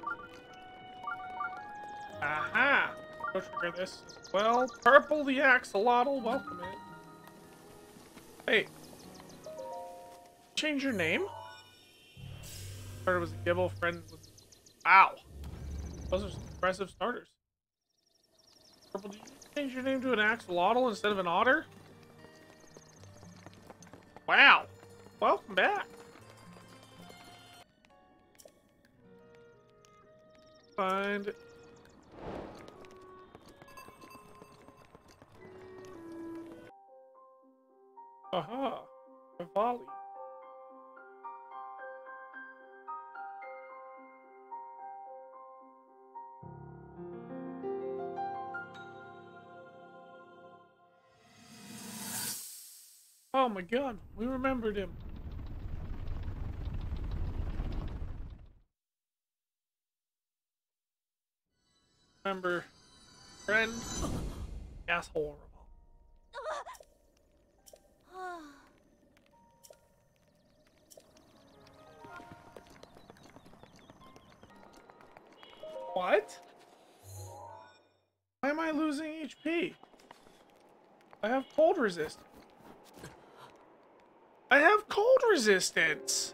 Aha! Go trigger this as well. Purple the axolotl, welcome it. Hey. Change your name? Started was a Gibble, friend was... Wow. Those are some impressive starters. Purple, did you change your name to an axolotl instead of an otter? Wow. Welcome back. Find... Aha. A volley. Oh my god, we remembered him. Remember, friend? Asshole. What? Why am I losing HP? I have cold resist. I have cold resistance.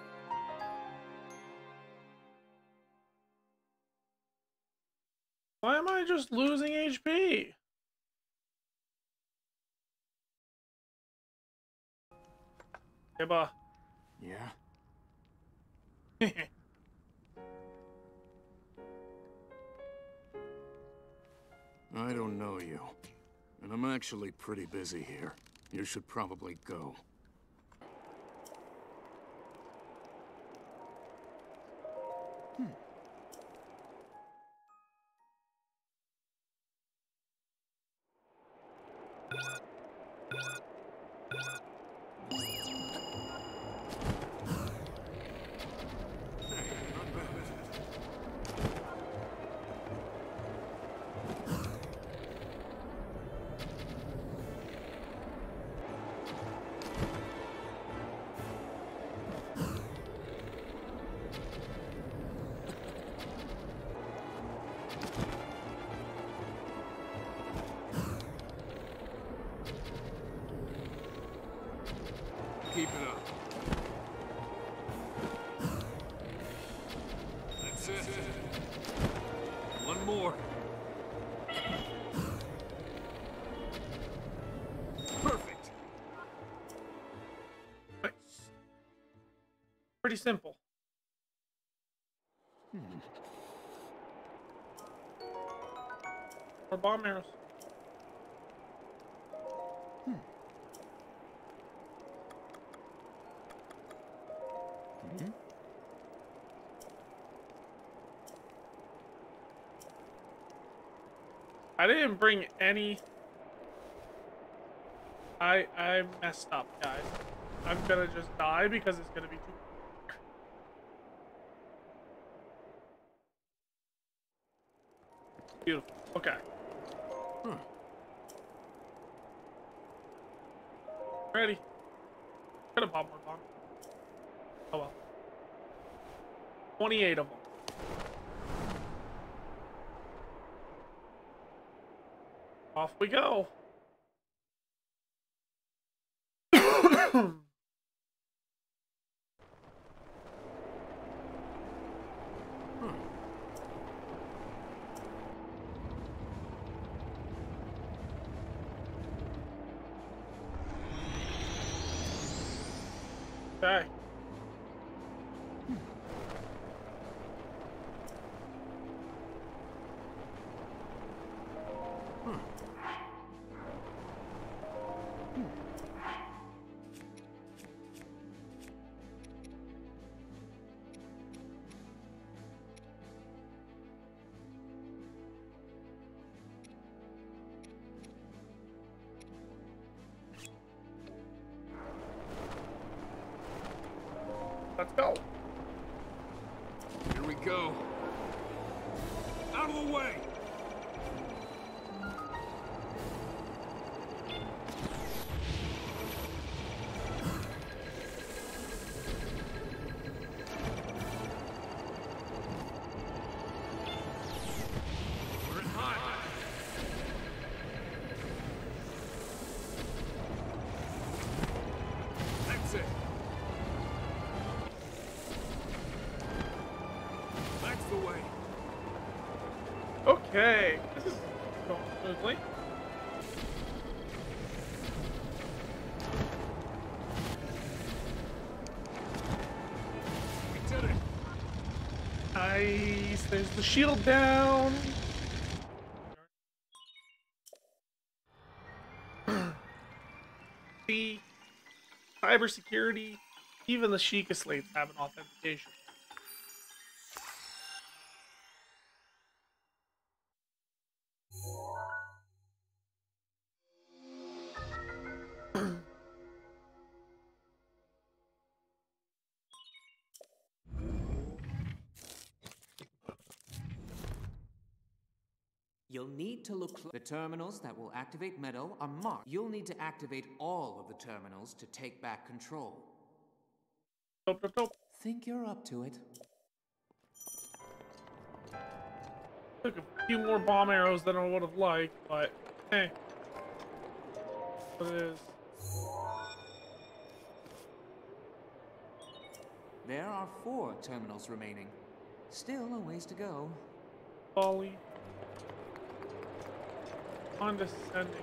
Why am I just losing HP? Teba. Yeah? I don't know you. And I'm actually pretty busy here. You should probably go. Keep it up. That's it. One more. Perfect. Nice. Pretty simple. Or bomb arrows. I didn't bring any. I messed up, guys. I'm gonna just die because it's gonna be too. Beautiful. Okay. Ready. Could have popped more bombs. Oh well. 28 of them. Off we go. Okay. Let's go. Here we go. Out of the way. Okay, this is going smoothly. We did it. Nice. There's the shield down. See, cybersecurity. Even the Sheikah slates have an authentication. You'll need to look. The terminals that will activate Medoh are marked. You'll need to activate all of the terminals to take back control. Nope, nope, nope. Think you're up to it? Took a few more bomb arrows than I would have liked, but hey. What it is. There are 4 terminals remaining. Still a ways to go. Volley. Condescending.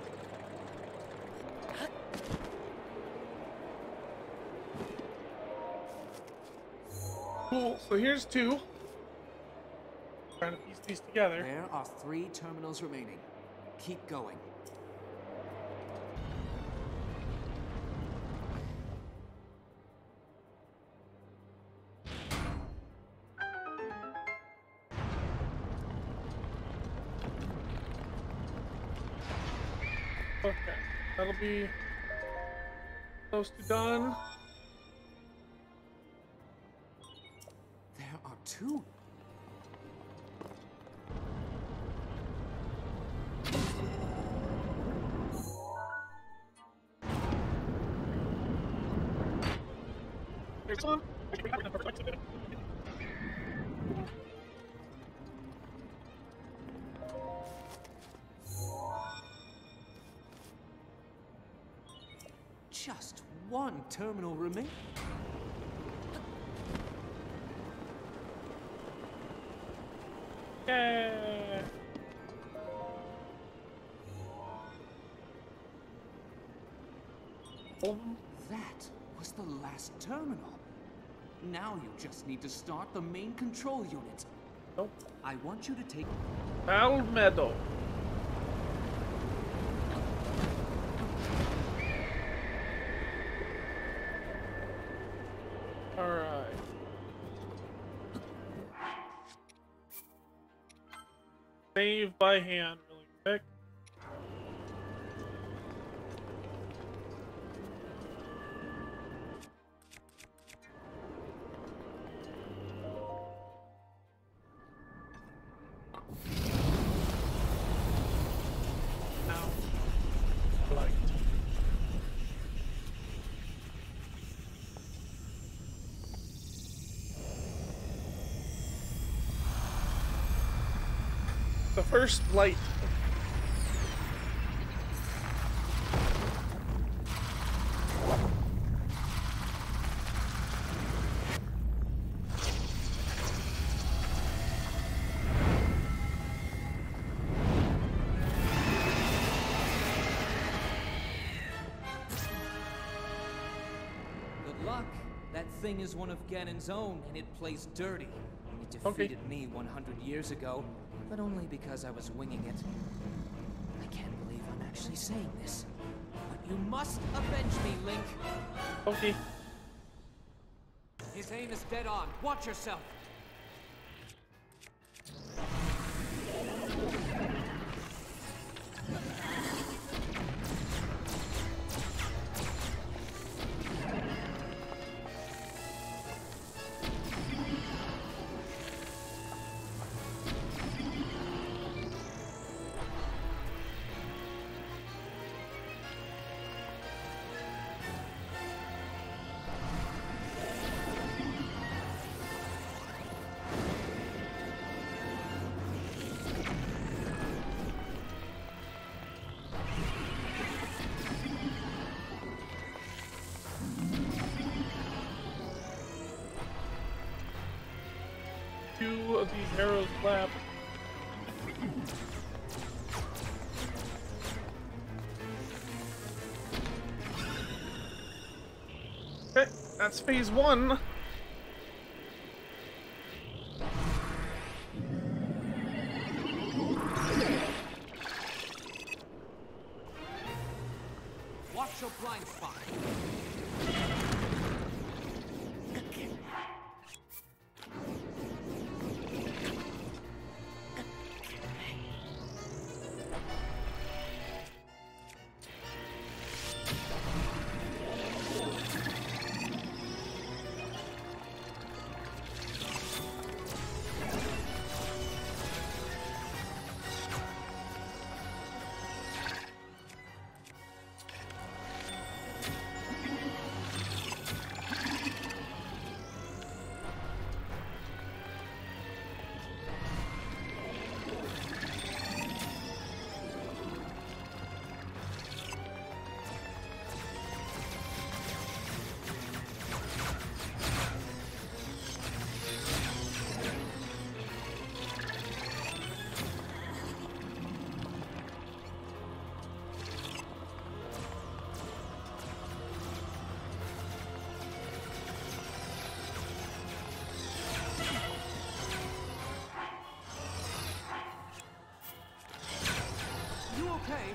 Cool, so here's 2. Trying to piece these together. There are 3 terminals remaining. Keep going. Okay, that'll be close to done. There are 2. There's one. Just 1 terminal remaining. Yeah. That was the last terminal. Now you just need to start the main control unit. Nope. I want you to take... Vah Medoh. Alright. Save by hand really quick. Now, light. The first light. Good luck. That thing is one of Ganon's own, and it plays dirty. It defeated me 100 years ago, but only because I was winging it. I can't believe I'm actually saying this, but you must avenge me, Link. Okay. His aim is dead on. Watch yourself. Two of these arrows left. Okay, that's phase 1. Watch your blind spot. Okay.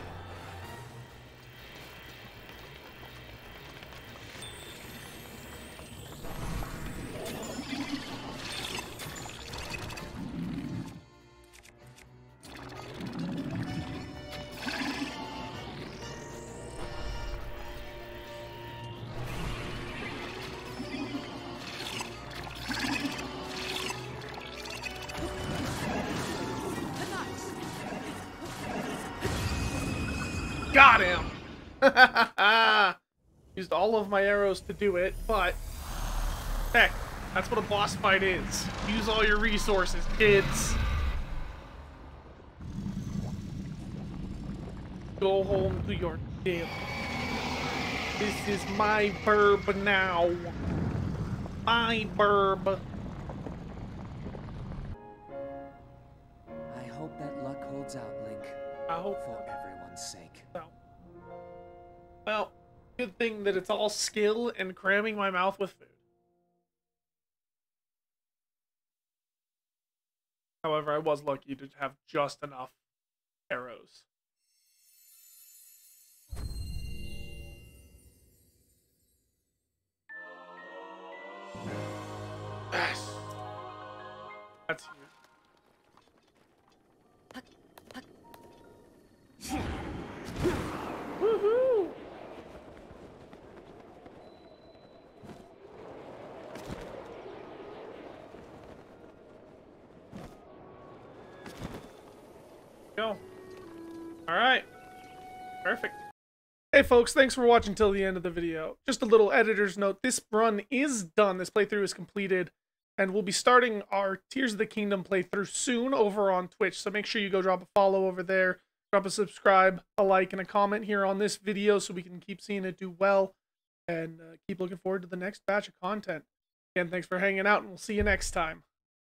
Got him! Used all of my arrows to do it, but heck, that's what a boss fight is. Use all your resources, kids. Go home to your dip. This is my burb now. My burb. I hope that luck holds out, Link. I hope for everyone's sake. Well, good thing that it's all skill and cramming my mouth with food. However, I was lucky to have just enough arrows. Yes. That's huge. Woohoo! Go. All right. Perfect. Hey folks, thanks for watching till the end of the video. Just a little editor's note. This run is done. This playthrough is completed. And we'll be starting our Tears of the Kingdom playthrough soon over on Twitch. So make sure you go drop a follow over there. Drop a subscribe, a like, and a comment here on this video so we can keep seeing it do well. And keep looking forward to the next batch of content. Again, thanks for hanging out, and we'll see you next time.